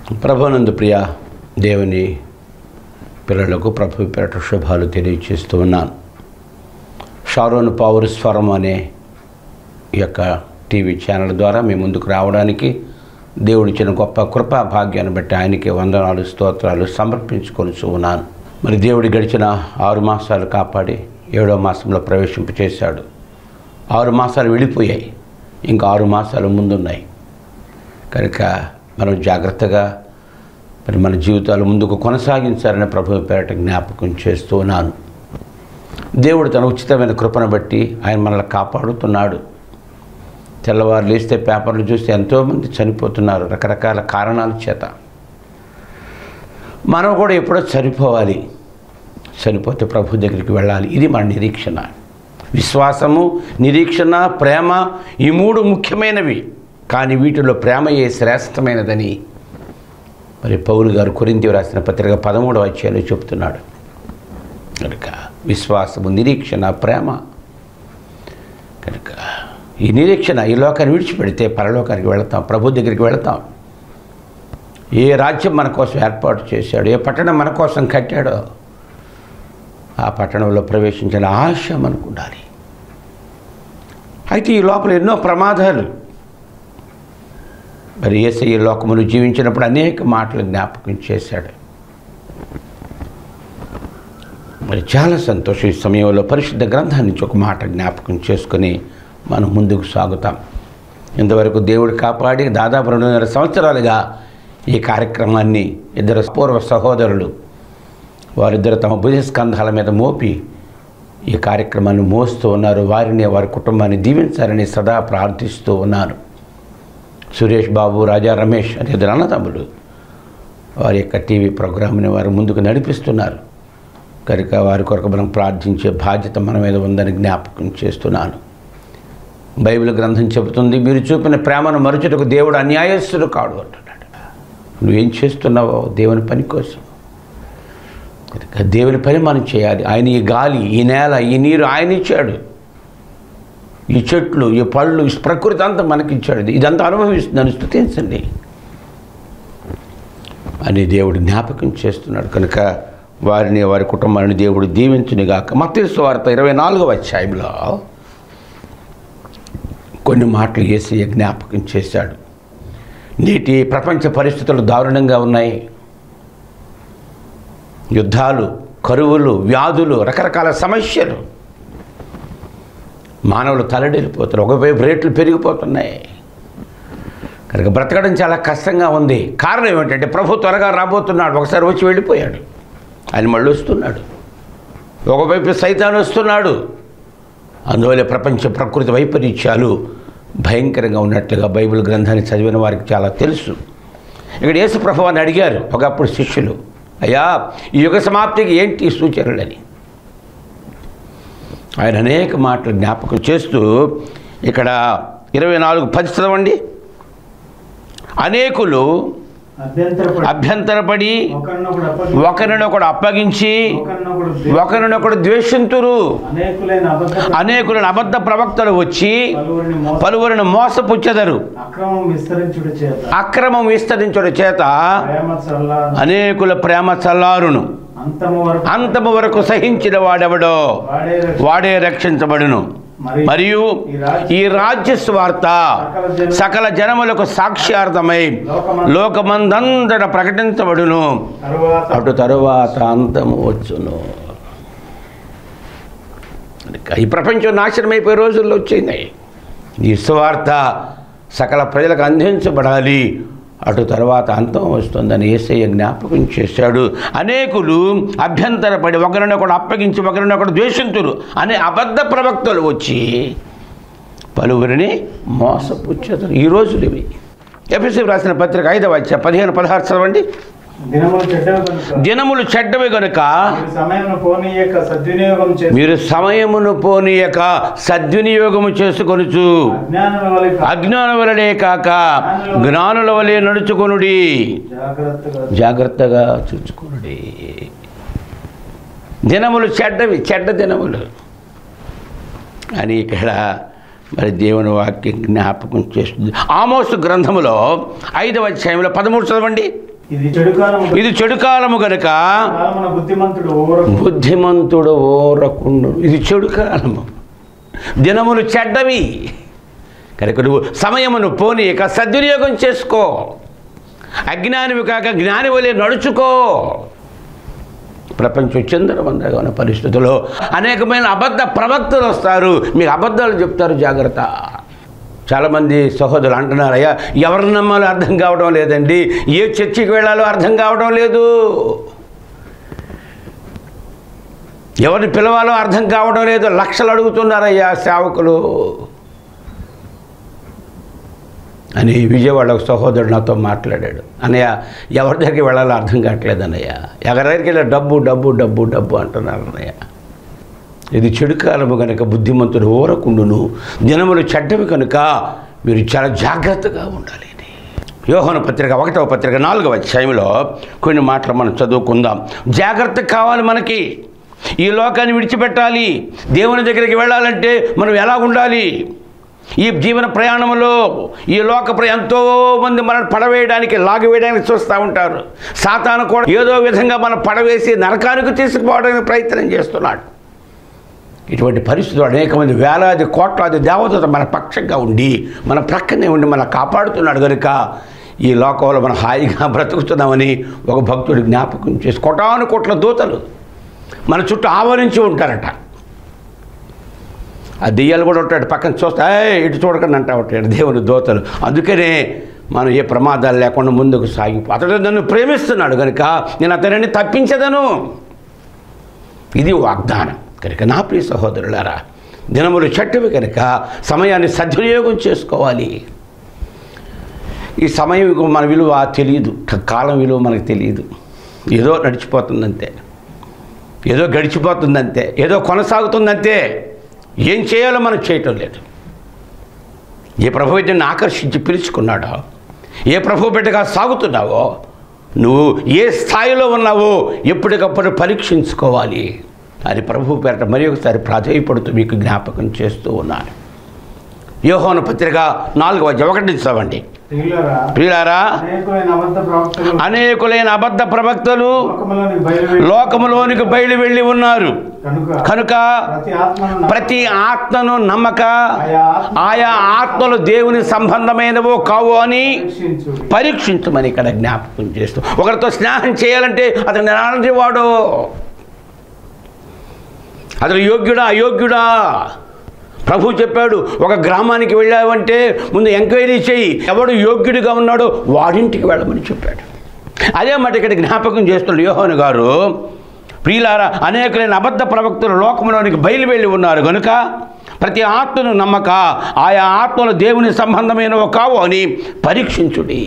ప్రభునందు ప్రియ దేవుని పిల్లలకు ప్రభు పేరట శుభాలు తెలియజేస్తూ ఉన్నాను. షారోన్ పవర్ స్వరం అనే ఈ యొక్క టీవీ ఛానల్ ద్వారా మీ ముందుకు రావడానికి దేవుడిచ్చిన గొప్ప కృపా భాగ్యాన్ని బట్టి ఆయనకి వందనాలు స్తోత్రాలు సమర్పించుకొని ఉన్నాను. మరి దేవుడి గడిచిన 6 మాసాలు కాపాడి 7వ మాసంలో ప్రవేశింపచేశాడు. 6 మాసాలు వెళ్ళిపోయాయి, ఇంకా 6 మాసాలు ముందున్నాయి. కనుక మనం జాగ్రత్తగా మరి మన జీవితాలు ముందుకు కొనసాగించాలని ప్రభు పేరట జ్ఞాపకం చేస్తూ ఉన్నాను. దేవుడు తన ఉచితమైన కృపను బట్టి ఆయన మనల్ని కాపాడుతున్నాడు. తెల్లవారు లేస్తే పేపర్లు చూస్తే ఎంతోమంది చనిపోతున్నారు రకరకాల కారణాల చేత. మనం కూడా ఎప్పుడో చనిపోవాలి, చనిపోతే ప్రభు దగ్గరికి వెళ్ళాలి. ఇది మన నిరీక్షణ. విశ్వాసము, నిరీక్షణ, ప్రేమ, ఈ 3 ముఖ్యమైనవి. కానీ వీటిలో ప్రేమయే శ్రేష్టమైనదని మరి పౌలు గారు కొరింథీ రాసిన పత్రిక 13వ అధ్యాయంలో చెబుతున్నాడు. కనుక విశ్వాసము, నిరీక్షణ, ప్రేమ. కనుక ఈ నిరీక్షణ ఈ లోకాన్ని విడిచిపెడితే పరలోకానికి వెళతాం, ప్రభు దగ్గరికి వెళతాం. ఏ రాజ్యం మన కోసం ఏర్పాటు చేశాడో, ఏ పట్టణం మన కోసం కట్టాడో ఆ పట్టణంలో ప్రవేశించిన ఆశ మనకు ఉండాలి. అయితే ఈ లోపల ఎన్నో ప్రమాదాలు. మరి యేసయ్య లోకమును జీవించినప్పుడు అనేక మాటలు జ్ఞాపకం చేశాడు. మరి చాలా సంతోషం. ఈ సమయంలో పరిశుద్ధ గ్రంథాన్ని నుంచి ఒక మాట జ్ఞాపకం చేసుకొని మనం ముందుకు సాగుతాం. ఇంతవరకు దేవుడు కాపాడి దాదాపు 2.5 సంవత్సరాలుగా ఈ కార్యక్రమాన్ని 2 పూర్వ సహోదరులు వారిద్దరు తమ భుజస్కంధాల మీద మోపి ఈ కార్యక్రమాన్ని మోస్తూ ఉన్నారు. వారిని, వారి కుటుంబాన్ని దీవించాలని సదా ప్రార్థిస్తూ ఉన్నాను. సురేష్ బాబు, రాజా రమేష్ అనే 2 అన్నదమ్ములు వారి యొక్క టీవీ ప్రోగ్రామ్ని వారు ముందుకు నడిపిస్తున్నారు. కనుక వారి కొరకు మనం ప్రార్థించే బాధ్యత మన మీద ఉందని జ్ఞాపకం చేస్తున్నాను. బైబిల్ గ్రంథం చెబుతుంది, మీరు చూపిన ప్రేమను మరుచుటకు దేవుడు అన్యాయస్తుడు కాడు అంటున్నాడు. నువ్వేం చేస్తున్నావో దేవుని పని కోసం. కనుక దేవుని పని మనం చేయాలి. ఆయన ఈ గాలి, ఈ నేల, ఈ నీరు ఆయన ఇచ్చాడు. ఈ చెట్లు, ఈ పళ్ళు, ఈ ప్రకృతి అంతా మనకిచ్చాడు. ఇదంతా అనుభవిస్తుందని స్తుతించండి అని దేవుడు జ్ఞాపకం చేస్తున్నాడు. కనుక వారిని, వారి కుటుంబాన్ని దేవుడు దీవించునిగాక. మత్తయి సువార్త 24వ అధ్యాయంలో కొన్ని మాటలు యేసయ్య జ్ఞాపకం చేశాడు. నేటి ప్రపంచ పరిస్థితులు దారుణంగా ఉన్నాయి. యుద్ధాలు, కరువులు, వ్యాధులు, రకరకాల సమస్యలు. మానవులు తలడిల్లిపోతారు. ఒకవైపు రేట్లు పెరిగిపోతున్నాయి. కనుక బ్రతకడం చాలా కష్టంగా ఉంది. కారణం ఏమిటంటే ప్రభు త్వరగా రాబోతున్నాడు. ఒకసారి వచ్చి వెళ్ళిపోయాడు, ఆయన మళ్ళీ వస్తున్నాడు. ఒకవైపు సైతాను వస్తున్నాడు. అందువల్ల ప్రపంచ ప్రకృతి వైపరీత్యాలు భయంకరంగా ఉన్నట్లుగా బైబిల్ గ్రంథాన్ని చదివిన వారికి చాలా తెలుసు. ఇక్కడ యేసు ప్రభువుని అడిగారు ఒకప్పుడు శిష్యులు, అయ్యా ఈ యుగ సమాప్తికి ఏంటి సూచనలని. ఆయన అనేక మాటలు జ్ఞాపకం చేస్తూ ఇక్కడ 24:10 చదవండి. అనేకులు అభ్యంతరపడి ఒకరినొకడు అప్పగించి ఒకరినొకడు ద్వేషింతురు. అనేకులను అబద్ధ ప్రవక్తలు వచ్చి పలువురిని మోసపుచ్చెదరు. అక్రమం విస్తరించుట చేత అనేకుల ప్రేమ చల్లారును. అంతము వరకు సహించిన వాడెవడో వాడే రక్షించబడును. మరియు ఈ రాజ్య స్వార్త సకల జనములకు సాక్ష్యార్థమై లోకమందంతట ప్రకటించబడును. అటు తరువాత అంతము వచ్చును. ఈ ప్రపంచం నాశనమైపోయే రోజుల్లో వచ్చింది. ఈ స్వార్త సకల ప్రజలకు అందించబడాలి. అటు తర్వాత అంతం వస్తుందని యేసయ్య జ్ఞాపకం చేశాడు. అనేకులు అభ్యంతరపడి ఒకరినొకడు అప్పగించి ఒకరినొకడు ద్వేషింతురు అనే అబద్ధ ప్రవక్తలు వచ్చి పలువురిని మోసపుచ్చెదరు. ఈ రోజులు ఇవి. ఎఫెసీయులకు రాసిన పత్రిక 5వ అధ్యాయం 15-16 చదవండి. దినములు చెడ్డవి గనుక మీరు సమయమును పోనీయక సద్వినియోగము చేసుకొనుచు అజ్ఞానుల వలనే కాక జ్ఞానుల వలె నడుచుకొనుడి. జాగ్రత్తగా చూచుకొనుడి. దినములు చెడ్డవి, చెడ్డ దినములు అని ఇక్కడ మరి దేవుని వాక్యం జ్ఞాపకం చేస్తుంది. ఆమోసు గ్రంథములో 5వ అధ్యాయంలో 13 చదవండి. ఇది చెడు కాలము గనుక బుద్ధిమంతుడు ఓరకుండు. ఇది చెడు కాలము, దినములు చెడ్డవి కనుక నువ్వు సమయమును పోనీయక సద్వినియోగం చేసుకో. అజ్ఞానివి కాక జ్ఞాని వలె నడుచుకో. ప్రపంచం చిందరవందరగా ఉన్న పరిస్థితుల్లో అనేకమైన అబద్ధ ప్రవక్తలు వస్తారు, మీకు అబద్ధాలు చెప్తారు, జాగ్రత్త. చాలామంది సహోదరులు అంటున్నారు, అయ్యా ఎవరిని నమ్మాలో అర్థం కావడం లేదండి, ఏ చర్చికి వెళ్ళాలో అర్థం కావడం లేదు, ఎవరిని పిలవాలో అర్థం కావడం లేదు, లక్షలు అడుగుతున్నారయ్యా సేవకులు అని విజయవాడ ఒక సహోదరుడు నాతో మాట్లాడాడు. అన్నయ్య ఎవరి దగ్గరికి వెళ్ళాలో అర్థం కావట్లేదు అన్నయ్య, ఎవరి దగ్గరికి వెళ్ళి డబ్బు డబ్బు డబ్బు డబ్బు అంటున్నారు అన్నయ్య. ఇది చెడు కాలము కనుక బుద్ధిమంతుడు ఊరకుండును, దినములు చెడ్డవి కనుక మీరు చాలా జాగ్రత్తగా ఉండాలి. యోహాను పత్రిక 1వ పత్రిక 4వ అధ్యాయంలో కొన్ని మాటలు మనం చదువుకుందాం. జాగ్రత్త కావాలి మనకి. ఈ లోకాన్ని విడిచిపెట్టాలి, దేవుని దగ్గరికి వెళ్ళాలంటే మనం ఎలా ఉండాలి? ఈ జీవన ప్రయాణంలో ఈ లోక ఎంతోమంది మనం పడవేయడానికి లాగివేయడానికి చూస్తూ ఉంటారు. సాతాను కూడా ఏదో విధంగా మనం పడవేసి నరకానికి తీసుకుపోవడానికి ప్రయత్నం చేస్తున్నాడు. ఇటువంటి పరిస్థితులు అనేక మంది వేలాది కోట్లాది దేవతలు మన పక్షంగా ఉండి మన ప్రక్కనే ఉండి మనం కాపాడుతున్నాడు కనుక ఈ లోకంలో మనం హాయిగా బ్రతుకుతున్నామని ఒక భక్తుడు జ్ఞాపకం చేసి కోటాను కోట్ల దూతలు మన చుట్టూ ఆవరించి ఉంటారట. ఆ దెయ్యాలు కూడా ఉంటాడు, పక్కన చూస్తే ఇటు చూడకండి అంటా ఉంటాడు దేవుని దూతలు. అందుకనే మనం ఏ ప్రమాదాలు లేకుండా ముందుకు సాగిపో. అతడు నన్ను ప్రేమిస్తున్నాడు కనుక నేను అతనిని తప్పించదను. ఇది వాగ్దానం కనుక నా ప్రియ సహోదరులారా, దినములు చెట్టువి కనుక సమయాన్ని సద్వినియోగం చేసుకోవాలి. ఈ సమయం మన విలువ తెలియదు, కాలం విలువ మనకు తెలియదు. ఏదో నడిచిపోతుందంతే, ఏదో గడిచిపోతుందంతే, ఏదో కొనసాగుతుందంతే. ఏం చేయాలో మనం చేయటం లేదు. ఏ ప్రభు అయితే ఆకర్షించి పిలుచుకున్నాడో, ఏ ప్రభు బిడ్డగా సాగుతున్నావో, నువ్వు ఏ స్థాయిలో ఉన్నావో ఎప్పటికప్పుడు పరీక్షించుకోవాలి అని ప్రభు పేరట మరి ఒకసారి ప్రాధేయపడుతూ మీకు జ్ఞాపకం చేస్తూ ఉన్నాను. యోహాను పత్రిక 4వ అధ్యాయం 1 చదవండి. ప్రియులారా, అనేకులైన అబద్ధ ప్రవక్తలు లోకములోనికి బయలు వెళ్ళి ఉన్నారు కనుక ప్రతి ఆత్మను నమ్మక ఆయా ఆత్మలు దేవుని సంబంధమైనవో కావో అని పరీక్షించమని ఇక్కడ జ్ఞాపకం చేస్తూ, ఒకరితో స్నేహం చేయాలంటే అతను ఎలాంటి వాడో, అతను యోగ్యుడా అయోగ్యుడా. ప్రభు చెప్పాడు, ఒక గ్రామానికి వెళ్ళావంటే ముందు ఎంక్వైరీ చేయి, ఎవడు యోగ్యుడిగా ఉన్నాడో వాడింటికి వెళ్ళమని చెప్పాడు. అదే మాట ఇక్కడ జ్ఞాపకం చేస్తున్నాడు యోహాను గారు. ప్రియులారా, అనేకులైన అబద్ధ ప్రవక్తలు లోకంలోనికి బయలు వెళ్ళి ఉన్నారు కనుక ప్రతి ఆత్మను నమ్మక ఆయా ఆత్మలు దేవుని సంబంధమైనవో కావో అని పరీక్షించుడి.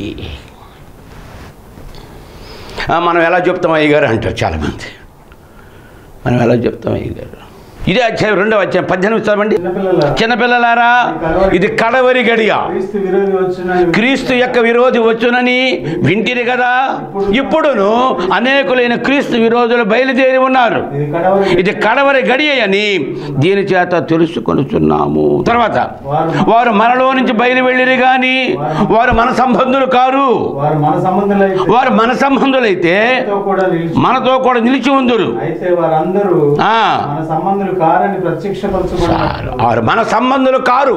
మనం ఎలా చెప్తాం అయ్యగారు అంటారు చాలామంది. మనం ఎలా చెప్తాం అయ్యగారు? ఇదే అధ్యాయం 2వ అధ్యాయం 18 చదవండి. చిన్నపిల్లలారా, ఇది కడవరి గడియ, క్రీస్తు యొక్క విరోధి వచ్చునని వింటిరి కదా. ఇప్పుడును అనేకులైన క్రీస్తు విరోధులు బయలుదేరి ఉన్నారు. ఇది కడవరి గడియ అని దీని చేత తెలుసుకొనుచున్నాము. తర్వాత వారు మనలో నుంచి బయలు వెళ్ళిరి కానీ వారు మన సంబంధులు కారు. వారు మన సంబంధులైతే మనతో కూడా నిలిచి ఉందురు. మన సంబంధులు కారు.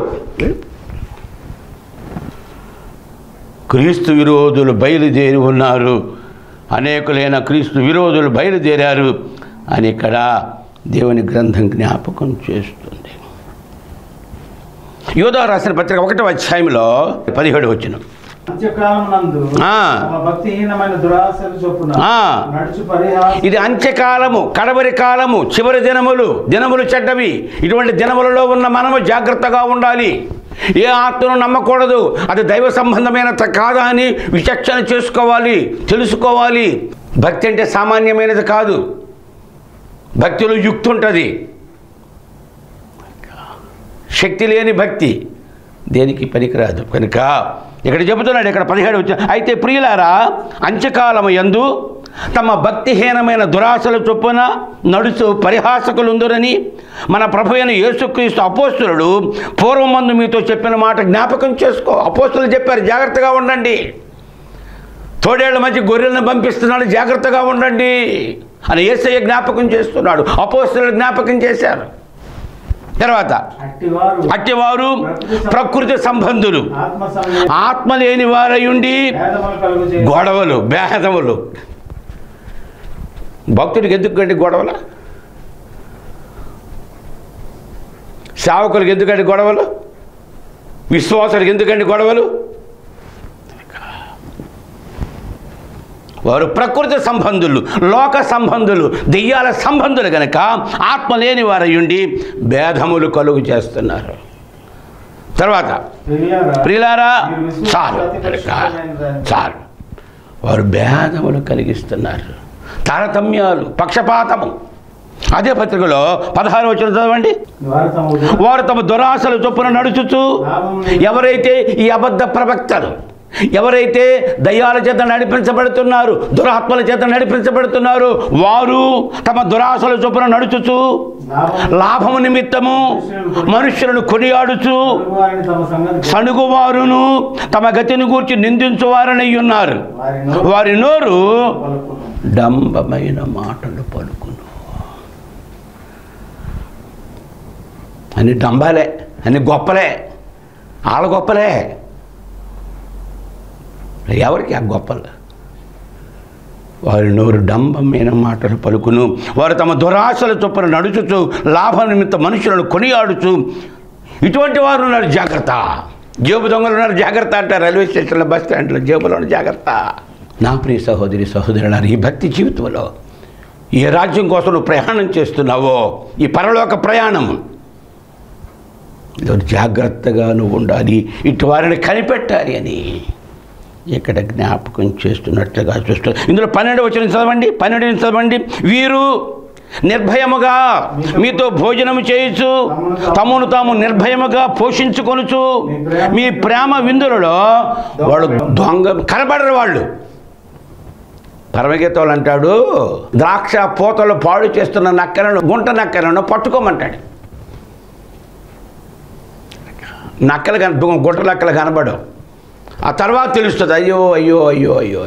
క్రీస్తు విరోధులు బయలుదేరి ఉన్నారు, అనేకులైన క్రీస్తు విరోధులు బయలుదేరారు అని ఇక్కడ దేవుని గ్రంథం జ్ఞాపకం చేస్తుంది. యోధా రాసిన పత్రిక 1వ అధ్యాయంలో 17 వచనం. ఇది అంత్యకాలము, కడవరి కాలము, చివరి దినములు చెడ్డవి. ఇటువంటి దినములలో ఉన్న మనము జాగ్రత్తగా ఉండాలి. ఏ ఆత్మను నమ్మకూడదు, అది దైవ సంబంధమైన కాదా అని విచక్షణ చేసుకోవాలి, తెలుసుకోవాలి. భక్తి అంటే సామాన్యమైనది కాదు. భక్తిలో యుక్తి ఉంటుంది. శక్తి లేని భక్తి దేనికి పనికిరాదు. కనుక ఇక్కడ చెబుతున్నాడు, ఇక్కడ 17 వచ్చి, అయితే ప్రియులారా, అంత్యకాలము యందు తమ భక్తిహీనమైన దురాశల చొప్పున నడుచు పరిహాసకులుందురని మన ప్రభు అయిన యేసుక్రీస్తు అపోస్తులుడు పూర్వమందు మీతో చెప్పిన మాట జ్ఞాపకం చేసుకో. అపోస్తులు చెప్పారు, జాగ్రత్తగా ఉండండి. తోడేళ్ల మధ్య గొర్రెలను పంపిస్తున్నాడు, జాగ్రత్తగా ఉండండి అని యేసయ్య జ్ఞాపకం చేస్తున్నాడు, అపోస్తలులు జ్ఞాపకం చేశారు. తర్వాత అట్టివారు ప్రకృతి సంబంధులు, ఆత్మ లేని వారయుండి గొడవలు, భేదములు. భక్తుడికి ఎందుకండి గొడవలు? సేవకులకు ఎందుకండి గొడవలు? విశ్వాసులకు ఎందుకండి గొడవలు? వారు ప్రకృతి సంబంధులు, లోక సంబంధులు, దెయ్యాల సంబంధులు కనుక ఆత్మ లేని వారయుండి భేదములు కలుగు చేస్తున్నారు. తర్వాత ప్రియులారా, చాలు చాలు, వారు భేదములు కలిగిస్తున్నారు, తారతమ్యాలు, పక్షపాతము. అదే పత్రికలో 16వ వచనం చదవండి. వారు తమ దురాశల చొప్పున నడుచుచు, ఎవరైతే ఈ అబద్ధ ప్రవక్తలు, ఎవరైతే దయ్యాల చేత నడిపించబడుతున్నారు, దురాత్మల చేత నడిపించబడుతున్నారు, వారు తమ దురాశల చొప్పున నడుచుచు లాభము నిమిత్తము మనుష్యులను కొనియాడుచు సణుగువారును తమ గతిని గూర్చి నిందించువారని ఉన్నారు. వారి నోరు డంబమైన మాటలు పలుకును. అన్ని డంబాలే, అన్ని గొప్పలే, వాళ్ళ గొప్పలే. ఎవరికి ఆ గొప్పలు? వారి నోరు డంబమైన మాటలు పలుకును. వారు తమ దురాశల చొప్పున నడుచుచు లాభం నిమిత్తం మనుషులను కొనియాడుచు. ఇటువంటి వారు ఉన్నారు, జాగ్రత్త. జేబు దొంగలు ఉన్నారు, జాగ్రత్త అంటారు. రైల్వే స్టేషన్లో, బస్ స్టాండ్లో జేబులో జాగ్రత్త. నా ప్రియ సహోదరి సహోదరులారా, ఈ భక్తి జీవితంలో ఏ రాజ్యం కోసం నువ్వు ప్రయాణం చేస్తున్నావో, ఈ పరలోక ప్రయాణం, జాగ్రత్తగా నువ్వు ఉండాలి, ఇటు వారిని కనిపెట్టాలి అని ఇక్కడ జ్ఞాపకం చేస్తున్నట్లుగా చూస్తారు. ఇందులో 12వ వచనం చదవండి, 12ని చదవండి. వీరు నిర్భయముగా మీతో భోజనము చేయొచ్చు, తమను తాము నిర్భయముగా పోషించుకొనుచు మీ ప్రేమ విందులలో. వాళ్ళు దొంగ కనబడరు. వాళ్ళు పరమగీతలు అంటాడు, ద్రాక్ష పూతలు పాడు చేస్తున్న నక్కలను, గుంట నక్కలను పట్టుకోమంటాడు. నక్కలు గుంట నక్కలు కనబడవు. ఆ తర్వాత తెలుస్తుంది, అయ్యో అయ్యో అయ్యో అయ్యో.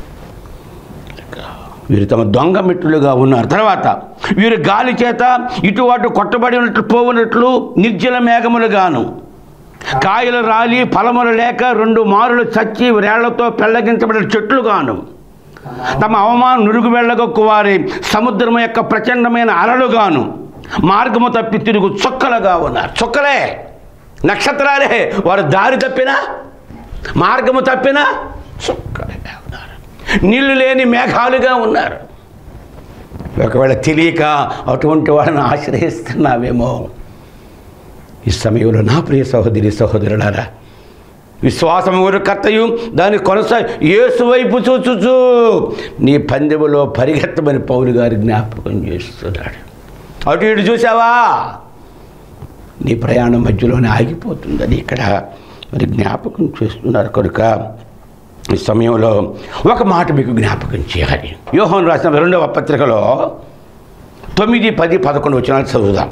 వీరు తమ దొంగ మిత్రులుగా ఉన్నారు. తర్వాత వీరు గాలి చేత ఇటు అటు కొట్టబడి ఉన్నట్లు పోవునట్లు నిర్జల మేఘములుగాను, కాయలు రాలి ఫలములు లేక 2 మారులు చచ్చి వేళ్లతో పెళ్లగించబడిన చెట్లుగాను, తమ అవమానం నురుగు వెళ్ళగొక్కు వారి సముద్రం యొక్క ప్రచండమైన అలలుగాను, మార్గము తప్పి తిరుగు చుక్కలుగా ఉన్నారు. చుక్కలే, నక్షత్రాలే. వారు దారి తప్పినా, మార్గము తప్పినా చుక్కలుగా ఉన్నారు. నీళ్లు లేని మేఘాలుగా ఉన్నారు. ఒకవేళ తెలియక అటువంటి వాళ్ళని ఆశ్రయిస్తున్నావేమో. ఈ సమయంలో నా ప్రియ సహోదరి సహోదరులారా, విశ్వాసము కర్తయు దాన్ని యేసు వైపు చూచుచు నీ పందెములో పరిగెత్తమని పౌలు గారు జ్ఞాపకం చేస్తున్నాడు. అటు ఇటు చూసావా, నీ ప్రయాణం మధ్యలోనే ఆగిపోతుందని ఇక్కడ మరి జ్ఞాపకం చేస్తున్నారు. కనుక ఈ సమయంలో ఒక మాట మీకు జ్ఞాపకం చేయాలి. యోహాను రాసిన 2వ పత్రికలో 9, 10, 11 వచనాలు చదువుదాం.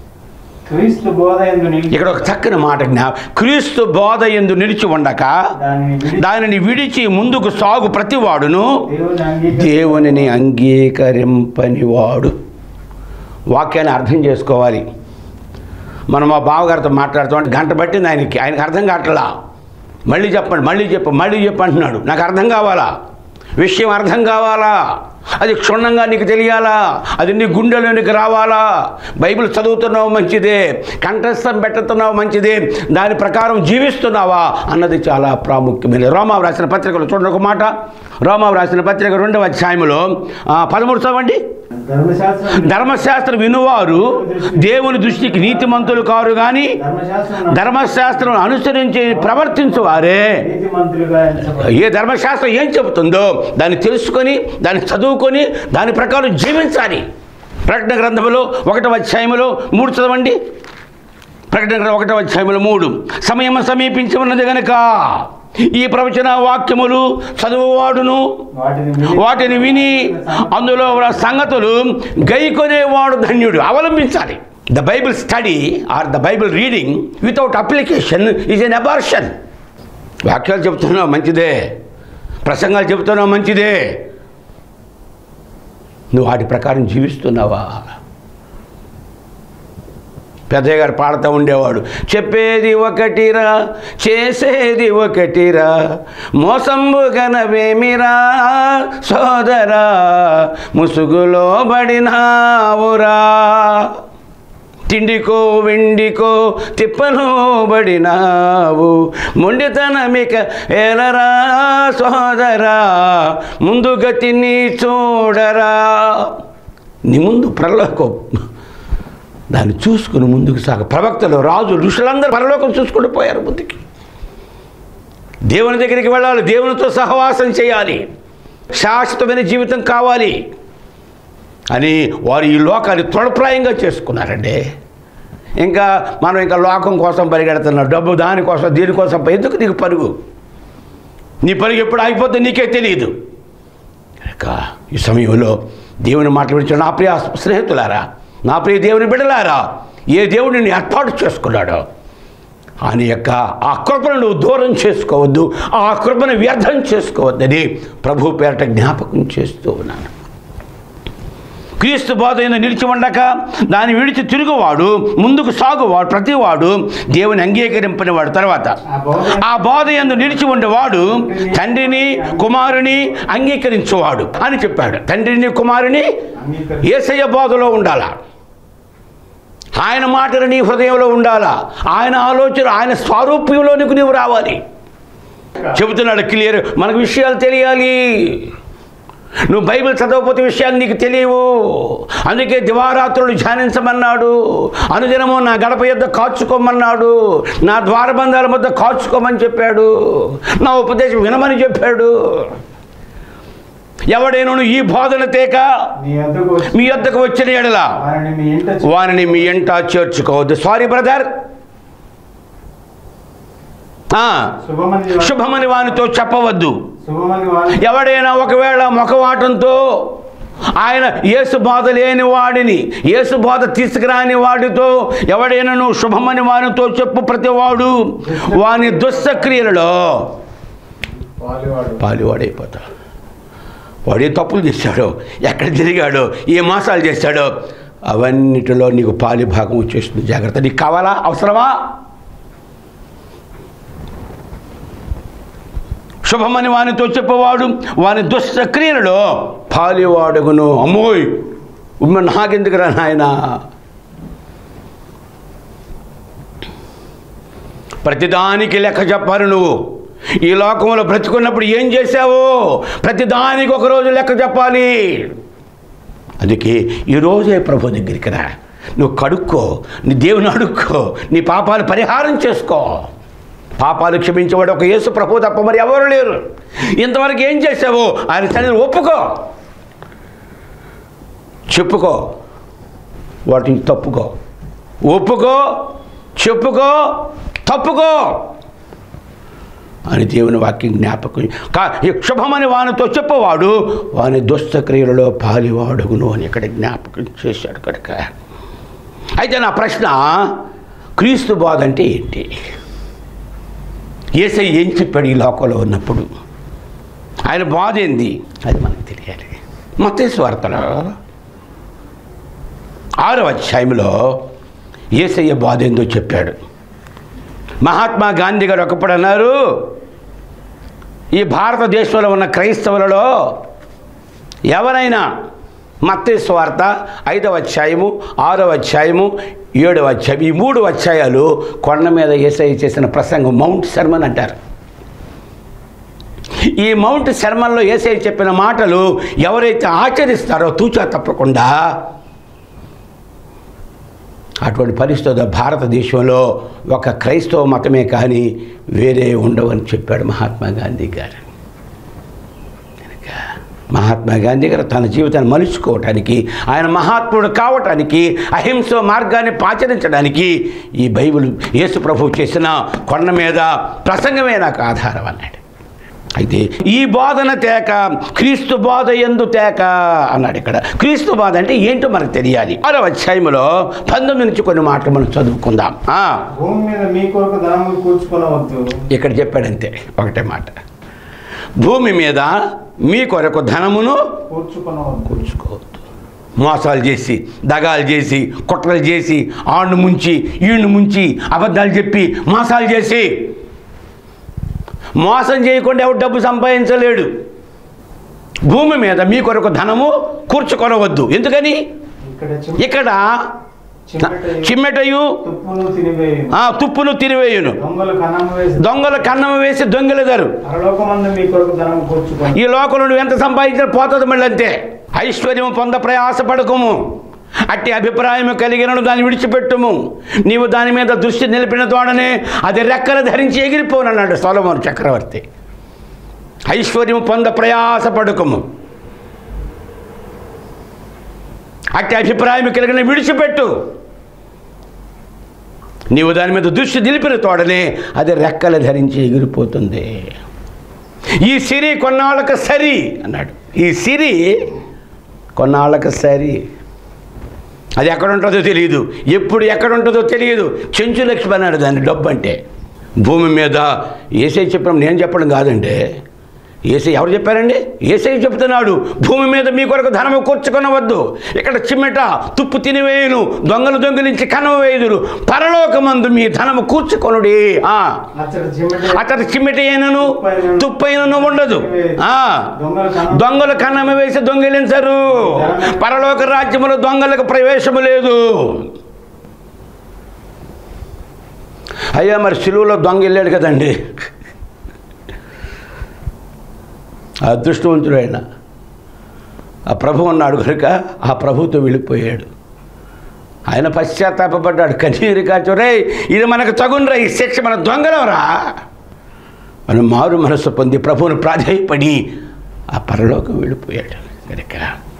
ఇక్కడ ఒక చక్కని మాట క్రీస్తు బోధ యందు నిలిచి ఉండక దానిని విడిచి ముందుకు సాగు ప్రతివాడును దేవునిని అంగీకరింపనివాడు. వాక్యాన్ని అర్థం చేసుకోవాలి. మనం మా బావగారితో మాట్లాడుతామంటే గంట పట్టింది ఆయనకి అర్థం కావట్లా. మళ్ళీ చెప్పండి, మళ్ళీ చెప్పు అంటున్నాడు. నాకు అర్థం కావాలా, విషయం అర్థం కావాలా, అది క్షుణ్ణంగా నీకు తెలియాలా, అది నీ గుండెలోనికి రావాలా. బైబిల్ చదువుతున్నావు మంచిదే, కంఠస్థం పెట్టుతున్నావు మంచిదే, దాని ప్రకారం జీవిస్తున్నావా అన్నది చాలా ప్రాముఖ్యమైనది. రోమావు రాసిన పత్రికలో చూడండి ఒక మాట. రోమావు రాసిన పత్రిక 2వ అధ్యాయంలో 13 చదవండి. ధర్మశాస్త్రం వినువారు దేవుని దృష్టికి నీతిమంతులు కారు కానీ ధర్మశాస్త్రం అనుసరించి ప్రవర్తించువారే. ఏ ధర్మశాస్త్రం ఏం చెబుతుందో దాన్ని తెలుసుకొని, దాన్ని చదువుకొని, దాని ప్రకారం జీవించాలి. ప్రకటన గ్రంథంలో 1వ అధ్యాయంలో 3 చదవండి. ప్రకటన గ్రంథం 1వ అధ్యాయంలో 3. సమయం సమీపించి ఉన్నది గనుక ఈ ప్రవచన వాక్యములు చదువువాడును వాటిని విని అందులో సంగతులు గైకొనేవాడు ధన్యుడు. అవలంబించాలి. The Bible study or the Bible reading without application is an abortion. వాక్యాలు చెప్తున్నావు మంచిదే, ప్రసంగాలు చెబుతున్నావు మంచిదే, నువ్వు వాటి ప్రకారం జీవిస్తున్నావా? పెద్దయ్య గారు పాడుతూ ఉండేవాడు, చెప్పేది ఒకటిరా చేసేది ఒకటిరా, మోసంబు గనవేమిరా సోదరా, ముసుగులో బడినావురా, తిండికో వెండికో తిప్పలో బడినావు, మొండితనమిక ఏలరా సోదరా, ముందు గతిని చూడరా. నీ ముందు పరలోకం, దాన్ని చూసుకుని ముందుకు సాగ. ప్రవక్తలు, రాజు, ఋషులందరూ పరలోకం చూసుకుంటూ పోయారు ముందుకి. దేవుని దగ్గరికి వెళ్ళాలి, దేవునితో సహవాసం చేయాలి, శాశ్వతమైన జీవితం కావాలి అని వారు ఈ లోకాన్ని తృణప్రాయంగా చేసుకున్నారండి. ఇంకా మనం ఇంకా లోకం కోసం పరిగెడుతున్నాం, డబ్బు దానికోసం దీనికోసం. ఎందుకు నీకు పరుగు? నీ పరుగు ఎప్పుడు ఆగిపోతే నీకే తెలియదు. ఇంకా ఈ సమయంలో దేవుని మాటలు వినిచిన నా ప్రియ స్నేహితులారా, నా ప్రియ దేవుని బిడ్డలారా, ఏ దేవుడిని ఏర్పాటు చేసుకున్నాడో ఆయన యొక్క ఆ కృపను నువ్వు దూరం చేసుకోవద్దు, ఆ కృపను వ్యర్థం చేసుకోవద్దని ప్రభు పేరట జ్ఞాపకం చేస్తూ ఉన్నాను. క్రీస్తు బోధ అయిన నిలిచి ఉండక దాన్ని విడిచి తిరుగువాడు, ముందుకు సాగువాడు, ప్రతివాడు దేవుని అంగీకరింపని వాడు. తర్వాత ఆ బోధ యందు నిలిచి ఉండేవాడు తండ్రిని కుమారుని అంగీకరించేవాడు అని చెప్పాడు. తండ్రిని కుమారుని యేసయ్య బోధలో ఉండాలా, ఆయన మాటలు నీ హృదయంలో ఉండాలా, ఆయన ఆలోచన, ఆయన స్వారూప్యంలోనికి నీవు రావాలి. చెబుతున్నాడు క్లియర్. మనకు విషయాలు తెలియాలి. నువ్వు బైబిల్ చదవకపోతే విషయాలు నీకు తెలియవు. అందుకే దివారాత్రులు ధ్యానించమన్నాడు, అనుదినము నా గడప యొద్ద కాచుకోమన్నాడు, నా ద్వారబంధాల మధ్య కాచుకోమని చెప్పాడు, నా ఉపదేశం వినమని చెప్పాడు. ఎవడైనా ఈ బోధన తేక మీ యొద్దకు వచ్చిన ఎడల వారిని మీ ఇంట చేర్చుకోవద్దు. సారీ బ్రదర్, శుభమని వానితో చెప్పవద్దు. ఎవడైనా ఒకవేళ ముఖవాటంతో ఆయన యేసు బోధ లేని వాడిని, యేసు బోధ తీసుకురాని వాడితో ఎవడైనా నువ్వు శుభమని వానితో చెప్పు, ప్రతివాడు వాని దుశ్చక్రియలలో పాలువాడైపోతాడు. వాడు ఏ తప్పులు చేశాడో, ఎక్కడ తిరిగాడో, ఏ మోసాలు చేశాడో అవన్నిటిలో నీకు పాలి భాగం వచ్చేస్తుంది. జాగ్రత్త. నీకు కావాలా? అవసరమా? శుభమని వానితో చెప్పేవాడు వాని దుశ్చక్రియలలో పాలివాడుగును. అమ్మోయ్, నాకెందుకురా నాయన? ప్రతిదానికి లెక్క చెప్పారు. నువ్వు ఈ లోకంలో బ్రతుకున్నప్పుడు ఏం చేశావో ప్రతిదానికి ఒకరోజు లెక్క చెప్పాలి. అందుకే ఈరోజే ప్రభు దగ్గరికి రా, నువ్వు కడుక్కో, నీ దేవుని అడుక్కో, నీ పాపాలు పరిహారం చేసుకో. పాపాలు క్షమించేవాడు ఒక యేసు ప్రభు తప్ప మరి ఎవరు లేరు. ఇంతవరకు ఏం చేసావో ఆయన తండ్రిని ఒప్పుకో, చెప్పుకో, వాటిని తప్పుకో, ఒప్పుకో, చెప్పుకో, తప్పుకో అని దేవుని వాక్యం జ్ఞాపకం. శుభమని వానితో చెప్పవాడు వాని దుష్టక్రియలలో పాలివాడుగును అని ఇక్కడ జ్ఞాపకం చేశాడు కనుక. అయితే నా ప్రశ్న, క్రీస్తు బోధ అంటే ఏంటి? యేసయ్య ఏం చెప్పాడు ఈ లోకంలో ఉన్నప్పుడు? ఆయన బోధ ఏంది? అది మనకు తెలియాలి. మత్తయి సువార్తలో 6వ అధ్యాయంలో యేసయ్య బోధ ఏందో చెప్పాడు. మహాత్మా గాంధీ గారు ఒకప్పుడు అన్నారు, ఈ భారతదేశంలో ఉన్న క్రైస్తవులలో ఎవరైనా మత్తయి సువార్త 5వ అధ్యాయము, 6వ అధ్యాయము, 7వ అధ్యాయం, ఈ 3 అధ్యాయాలు కొండ మీద యేసయ్య చేసిన ప్రసంగం మౌంట్ సర్మన్ అంటారు. ఈ మౌంట్ సర్మన్లో యేసయ్య చెప్పిన మాటలు ఎవరైతే ఆచరిస్తారో తూచా తప్పకుండా అటువంటి పరిస్థితి భారతదేశంలో ఒక క్రైస్తవ మతమే కానీ వేరే ఉండవని చెప్పాడు మహాత్మా గాంధీ గారు. మహాత్మా గాంధీ గారు తన జీవితాన్ని మలుచుకోవటానికి, ఆయన మహాత్ముడు కావటానికి, అహింస మార్గాన్ని ఆచరించడానికి ఈ బైబిల్ యేసు ప్రభువు చేసిన కొండ మీద ప్రసంగమే నాకు ఆధారం అన్నాడు. అయితే ఈ బోధన తేక క్రీస్తు బోధ యందు తేక అన్నాడు. ఇక్కడ క్రీస్తు బోధ అంటే ఏంటో మనకు తెలియాలి. 6వ అధ్యాయంలో 19 నుంచి కొన్ని మాటలు మనం చదువుకుందాం. భూమి మీద మీ కొరకు ధనము కూర్చుకొనవద్దు. ఇక్కడ చెప్పాడంతే ఒకటే మాట. భూమి మీద మీ కొరకు ధనమును కూర్చుకోవద్దు. మోసాలు చేసి, దగాలు చేసి, కుట్రలు చేసి, ఆడిని ముంచి, ఈడిని ముంచి, అబద్ధాలు చెప్పి, మోసాలు చేసి, మోసం చేయకుండా ఎవరు డబ్బు సంపాదించలేడు. భూమి మీద మీ కొరకు ధనము కూర్చుకొనవద్దు. ఎందుకని? ఇక్కడ చిమ్మెటయు తుప్పును తినివేయును, దొంగలు కన్నము వేసి దొంగలెదరు. ఈ లోకంలో నువ్వు ఎంత సంపాదించినా పోతుంది మళ్ళీ అంతే. ఐశ్వర్యము పొంద ప్రయాసపడకము, అట్టి అభిప్రాయం కలిగినను దాన్ని విడిచిపెట్టుము. నీవు దాని మీద దృష్టి నిలిపిన తోడనే అది రెక్కలు ధరించి ఎగిరిపోనన్నాడు సొలొమోను చక్రవర్తి. ఐశ్వర్యము పొంద ప్రయాసపడకము, అట్టి అభిప్రాయం కలిగిన విడిచిపెట్టు. నీవు దాని మీద దృష్టి నిలిపిన తోడనే అది రెక్కలు ధరించి ఎగిరిపోతుంది. ఈ సిరి కొన్నాళ్ళకు సరి అన్నాడు. ఈ సిరి కొన్నాళ్ళకు సరి. అది ఎక్కడ ఉంటుందో తెలియదు, ఎప్పుడు ఎక్కడ ఉంటుందో తెలియదు. చెంచు లక్ష్మి అన్నాడు దాన్ని. డబ్బు అంటే భూమి మీద యేసయ్య చెప్పడం నేను చెప్పడం కాదండి. యేసయ్య ఎవరు చెప్పారండి? యేసయ్య చెప్తున్నాడు, భూమి మీద మీ కొరకు ధనము కూర్చుకొనవద్దు. ఇక్కడ చిమ్మెట తుప్పు తినివేయును, దొంగలు దొంగిలించి కనవ వేయుదురు. పరలోకమందు మీ ధనము కూర్చుకొనుడి. అతడు చిమ్మెట అయినను తుప్పైనను ఉండదు. దొంగలు కన్నమ వేసి దొంగిలించరు. పరలోక రాజ్యములో దొంగలకు ప్రవేశము లేదు. అయ్యా మరి సిలువలో దొంగ వెళ్ళాడు కదండి. అదృష్టవంతుడైన ఆ ప్రభు ఉన్నాడు కనుక ఆ ప్రభుతో వెళ్ళిపోయాడు. ఆయన పశ్చాత్తాపడ్డాడు, కన్నీరు కాచు, రే ఇది మనకు తగునరా, ఈ శిక్ష మన దొంగలవరా. మనం మారు మనస్సు పొంది ప్రభువును ప్రాధేయపడి ఆ పరలోకం వెళ్ళిపోయాడు కనుక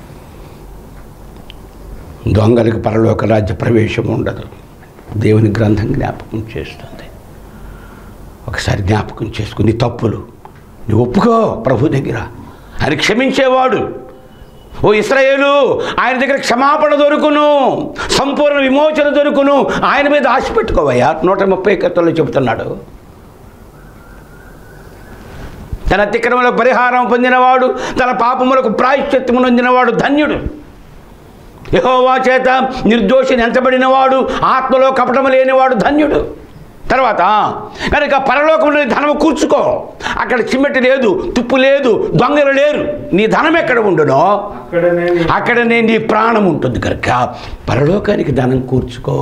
దొంగలకు పరలోక రాజ్య ప్రవేశం ఉండదు. దేవుని గ్రంథం జ్ఞాపకం చేస్తుంది. ఒకసారి జ్ఞాపకం చేసుకుని తప్పులు నువ్వు ఒప్పుకో ప్రభు దగ్గర. ఆయన క్షమించేవాడు. ఓ ఇశ్రాయేలు, ఆయన దగ్గర క్షమాపణ దొరుకును, సంపూర్ణ విమోచన దొరుకును. ఆయన మీద ఆశ పెట్టుకోవయ్యా. 130 కీర్తనలో చెబుతున్నాడు. తన అతిక్రమలకు పరిహారం పొందినవాడు, తన పాపములకు ప్రాయశ్చిత్తము నొందినవాడు ధన్యుడు. యెహోవా చేత నిర్దోషిని ఎంచబడినవాడు, ఆత్మలో కపటము లేనివాడు ధన్యుడు. తర్వాత కనుక పరలోకంలో ధనము కూర్చుకో. అక్కడ చిమ్మెటి లేదు, తుప్పు లేదు, దొంగలు లేరు. నీ ధనం ఎక్కడ ఉండునో అక్కడనే నీ ప్రాణం ఉంటుంది కనుక పరలోకానికి ధనం కూర్చుకో.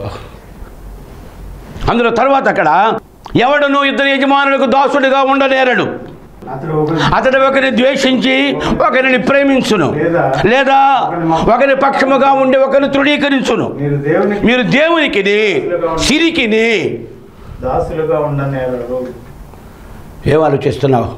అందులో తర్వాత అక్కడ ఎవడను ఇద్దరు యజమానులకు దాసుడిగా ఉండనేరడు. అతడు ఒకరిని ద్వేషించి ఒకరిని ప్రేమించును, లేదా ఒకరి పక్షముగా ఉండి ఒకరిని తృణీకరించును. మీరు దేవునికి సిరికిని దాసులుగా ఉండనేరడు. ఏం ఆలోచిస్తున్నావు?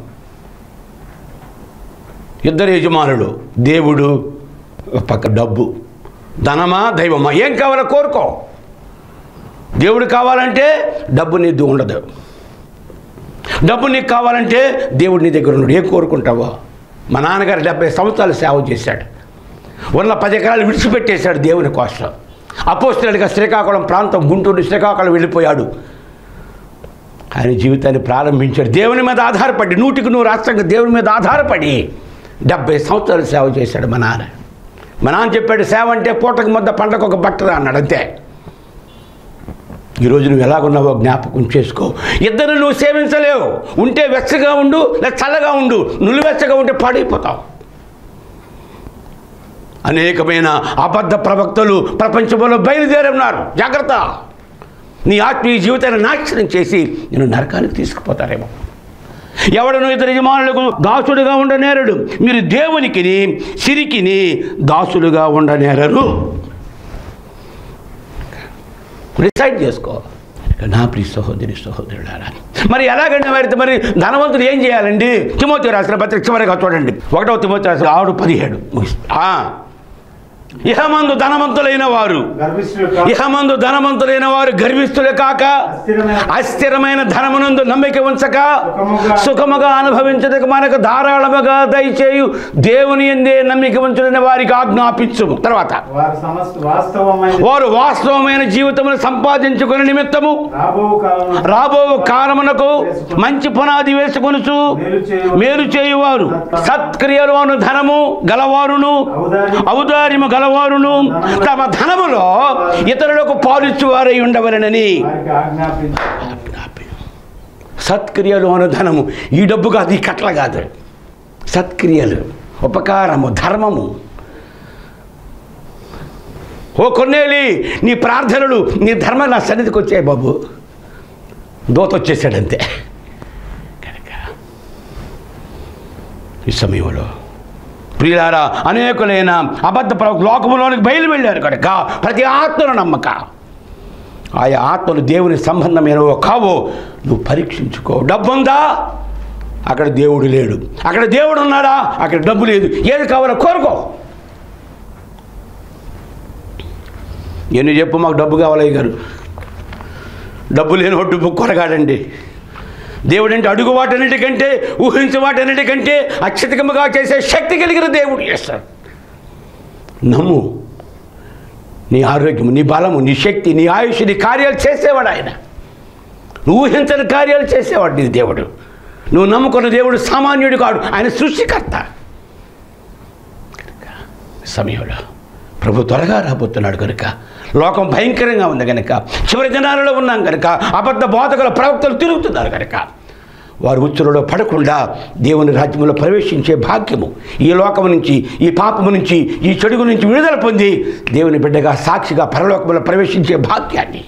ఇద్దరు యజమానులు, దేవుడు పక్క డబ్బు, ధనమా దైవమా, ఏం కావాలో కోరుకో. దేవుడు కావాలంటే డబ్బు నీది ఉండదు. డబ్బు నీకు కావాలంటే దేవుడు నీ దగ్గర ఉన్నాడు. ఏం కోరుకుంటావో? మా నాన్నగారు 70 సంవత్సరాలు సేవ చేశాడు. ఉన్న 10 ఎకరాలు విడిచిపెట్టేశాడు దేవుని కోసం. అపోస్తలుడిగా శ్రీకాకుళం ప్రాంతం, గుంటూరు శ్రీకాకుళం వెళ్ళిపోయాడు. ఆయన జీవితాన్ని ప్రారంభించాడు దేవుని మీద ఆధారపడి, 100కి 100 రాష్ట్రంగా దేవుని మీద ఆధారపడి 70 సంవత్సరాలు సేవ చేశాడు మా నాన్న. మా నాన్న చెప్పాడు, సేవ అంటే పూటకు ముద్ద పంటకు ఒక బట్టరా అన్నాడు, అంతే. ఈరోజు నువ్వు ఎలాగున్నావో జ్ఞాపకం చేసుకో. ఇద్దరు నువ్వు సేవించలేవు. ఉంటే వెచ్చగా ఉండు, లేదా చల్లగా ఉండు. నులివెచ్చగా ఉంటే పాడైపోతావు. అనేకమైన అబద్ధ ప్రవక్తలు ప్రపంచంలో బయలుదేరి ఉన్నారు. జాగ్రత్త. నీ ఆత్మీయ జీవితాన్ని నాశనం చేసి నేను నరకానికి తీసుకుపోతారేమో. ఎవడను ఇద్దరు యజమానులకు దాసుడుగా ఉండనేరడు. మీరు దేవునికి సిరికిని దాసులుగా ఉండనేరరు. డిసైడ్ చేసుకో. నా ప్రియ సహోదరి సహోదరులారా, మరి ఎలాగంటే మరి ధనవంతులు ఏం చేయాలండి? తిమోతి రాసిన పత్రిక చివరిగా చూడండి, 1వ తిమోతి రాసిన 6:17. ఇహమందు ధనవంతులైన వారు గర్విష్ఠులు కాక అస్థిరమైన ధనమునందు నమ్మిక ఉంచక సుఖముగా అనుభవించదక మనకు ధారాళముగా దయచేయు దేవుని యందే నమ్మిక ఉంచుకునే వారికి ఆజ్ఞాపించు. తర్వాత వారు వాస్తవమైన జీవితమును సంపాదించుకునే నిమిత్తము రాబో కాలమునకు మంచి పునాది వేసుకొనుచు మేలు చేయువారు, సత్క్రియలోను ధనము గలవారును ఔదార్యము గలవారును తమ ధనములో ఇతరులకు పాలిచ్చువారై ఉండవలెనని సత్క్రియలోను ధనము. ఈ డబ్బు కాదు, ఈ కట్ల కాదు. సత్క్రియలు, ఉపకారము, ధర్మము. ఓ కొన్నేలి, నీ ప్రార్థనలు నీ ధర్మం నా సన్నిధికి వచ్చాయి బాబు. దోత వచ్చేసాడంతే. కనుక ఈ సమయంలో ప్రియులారా, అనేకులైన అబద్ధ లోకములోనికి బయలు వెళ్ళారు కనుక ప్రతి ఆత్మను నమ్మక. ఆయా ఆత్మలు దేవుని సంబంధమైనవో కావో నువ్వు పరీక్షించుకో. డబ్బు ఉందా? అక్కడ దేవుడు లేడు. అక్కడ దేవుడు ఉన్నాడా? అక్కడ డబ్బు లేదు. ఏది కావాలో కోరుకో. ఎన్ని చెప్పు, మాకు డబ్బు కావాలి గారు. డబ్బు లేని డబ్బు కొరగాడండి. దేవుడు అంటే అడుగు వాటన్నిటికంటే, ఊహించే వాటన్నిటికంటే అత్యధికముగా చేసే శక్తి కలిగిన దేవుడు చేస్తాడు. నమ్ము. నీ ఆరోగ్యము, నీ బలము, నీ శక్తి, నీ ఆయుష్, నీ కార్యాలు చేసేవాడు ఆయన. నువ్వు ఊహించని కార్యాలు చేసేవాడు నీ దేవుడు. నువ్వు నమ్ముకున్న దేవుడు సామాన్యుడు కాడు, ఆయన సృష్టికర్త. సమయంలో ప్రభు త్వరగా రాబోతున్నాడు కనుక, లోకం భయంకరంగా ఉంది కనుక, చివరి దినాలలో ఉన్నాం కనుక, అబద్ధ బోధకుల ప్రవక్తలు తిరుగుతున్నారు కనుక, వారు ఉచ్చులలో పడకుండా దేవుని రాజ్యంలో ప్రవేశించే భాగ్యము, ఈ లోకము నుంచి, ఈ పాపము నుంచి, ఈ చెడుగు నుంచి విడుదల పొంది దేవుని బిడ్డగా సాక్షిగా పరలోకములో ప్రవేశించే భాగ్యాన్ని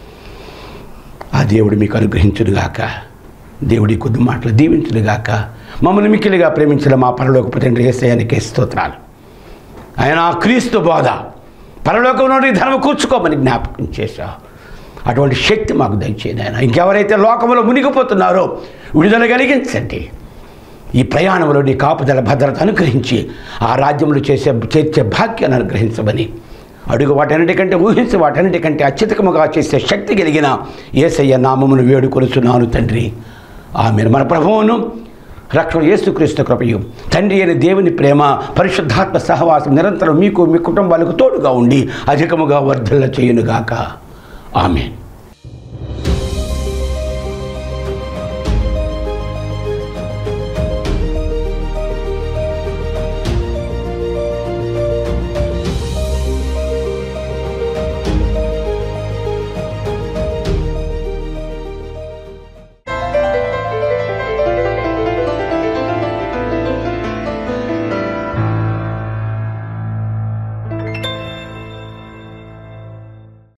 ఆ దేవుడు మీకు అనుగ్రహించునుగాక. దేవుడి కొద్ది మాటలు దీవించునుగాక. మమ్మల్ని మిక్కిలిగా ప్రేమించిన మా పరలోకపు తండ్రి యేసయ్యానికి స్తోత్రాలు. ఆయన క్రీస్తు బోధ, పరలోకంలో ధర్మం కూర్చుకోమని జ్ఞాపకం చేశావు. అటువంటి శక్తి మాకు దయచేయండి ఆయన. ఇంకెవరైతే లోకంలో మునిగిపోతున్నారో విడుదల కలిగించండి. ఈ ప్రయాణంలో నీ కాపుదల భద్రత అనుగ్రహించి ఆ రాజ్యంలో చేర్చే భాగ్యాన్ని అనుగ్రహించమని అడుగు వాటన్నిటికంటే, ఊహించే వాటన్నిటికంటే అత్యధికముగా చేసే శక్తి కలిగిన యేసయ్య నామమును వేడుకొనుచున్నాను తండ్రి. ఆమేన్. మన ప్రభువును రక్షణ యేసుక్రీస్తు కృపయు, తండ్రి అయిన దేవుని ప్రేమ, పరిశుద్ధాత్మ సహవాసం నిరంతరం మీకు, మీ కుటుంబాలకు తోడుగా ఉండి అధికముగా వర్ధల్ల చేయునుగాక. ఆమేన్.